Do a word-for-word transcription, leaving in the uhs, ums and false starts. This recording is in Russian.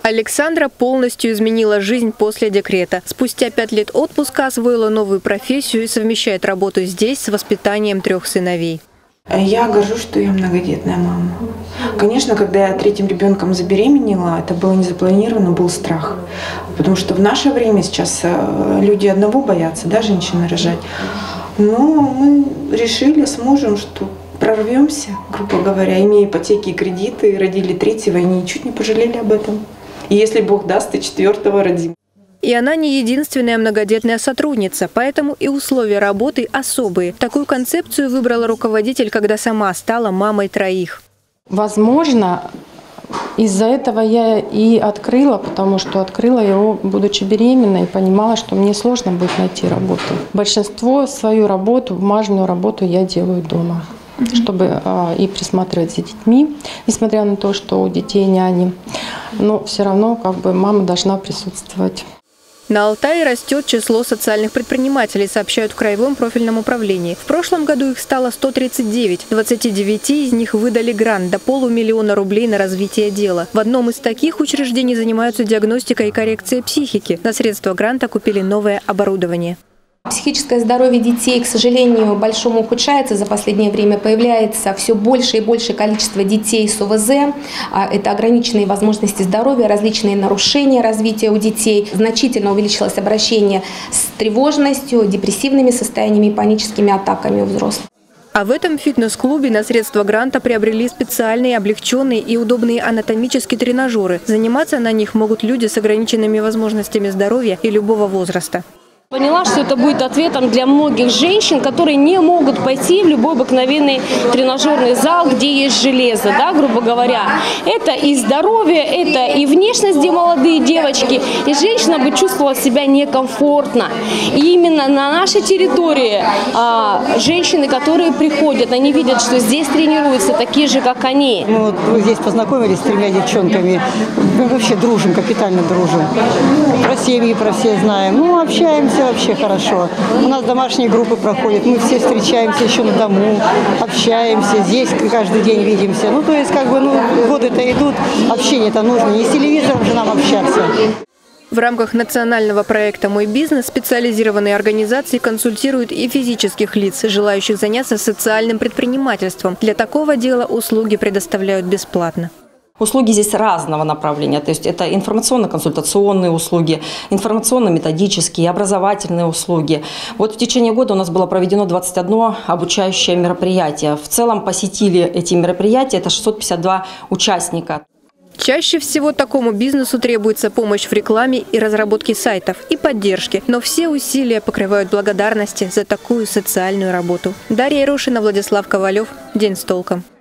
Александра полностью изменила жизнь после декрета. Спустя пять лет отпуска освоила новую профессию и совмещает работу здесь с воспитанием трех сыновей. Я горжусь, что я многодетная мама. Конечно, когда я третьим ребенком забеременела, это было не запланировано, был страх. Потому что в наше время сейчас люди одного боятся, да, женщины рожать. Но мы решили с мужем, что прорвемся, грубо говоря, имея ипотеки и кредиты, родили третьего и ничуть не пожалели об этом. И если Бог даст, и четвертого родим. И она не единственная многодетная сотрудница, поэтому и условия работы особые. Такую концепцию выбрала руководитель, когда сама стала мамой троих. Возможно, из-за этого я и открыла, потому что открыла его, будучи беременной, и понимала, что мне сложно будет найти работу. Большинство свою работу, бумажную работу я делаю дома, чтобы а, и присматривать за детьми, несмотря на то, что у детей няни. Но все равно как бы мама должна присутствовать. На Алтае растет число социальных предпринимателей, сообщают в Краевом профильном управлении. В прошлом году их стало сто тридцать девять. двадцати девяти из них выдали грант до полумиллиона рублей на развитие дела. В одном из таких учреждений занимаются диагностикой и коррекцией психики. На средства гранта купили новое оборудование. Психическое здоровье детей, к сожалению, большому ухудшается за последнее время. Появляется все больше и больше количество детей с ОВЗ. Это ограниченные возможности здоровья, различные нарушения развития у детей. Значительно увеличилось обращение с тревожностью, депрессивными состояниями и паническими атаками у взрослых. А в этом фитнес-клубе на средства гранта приобрели специальные, облегченные и удобные анатомические тренажеры. Заниматься на них могут люди с ограниченными возможностями здоровья и любого возраста. Поняла, что это будет ответом для многих женщин, которые не могут пойти в любой обыкновенный тренажерный зал, где есть железо, да, грубо говоря. Это и здоровье, это и внешность, где молодые девочки, и женщина бы чувствовала себя некомфортно. И именно на нашей территории а, женщины, которые приходят, они видят, что здесь тренируются такие же, как они. Мы вот здесь познакомились с тремя девчонками, мы вообще дружим, капитально дружим. Про семьи, про все знаем, ну, общаемся. Вообще хорошо. У нас домашние группы проходят, мы все встречаемся еще на дому, общаемся, здесь каждый день видимся. Ну, то есть, как бы, ну, годы-то идут, общение-то нужно, не с телевизором же нам общаться. В рамках национального проекта «Мой бизнес» специализированные организации консультируют и физических лиц, желающих заняться социальным предпринимательством. Для такого дела услуги предоставляют бесплатно. Услуги здесь разного направления, то есть это информационно-консультационные услуги, информационно-методические, образовательные услуги. Вот в течение года у нас было проведено двадцать одно обучающее мероприятие. В целом посетили эти мероприятия, это шестьсот пятьдесят два участника. Чаще всего такому бизнесу требуется помощь в рекламе и разработке сайтов и поддержки. Но все усилия покрывают благодарности за такую социальную работу. Дарья Ярошина, Владислав Ковалев. День с толком.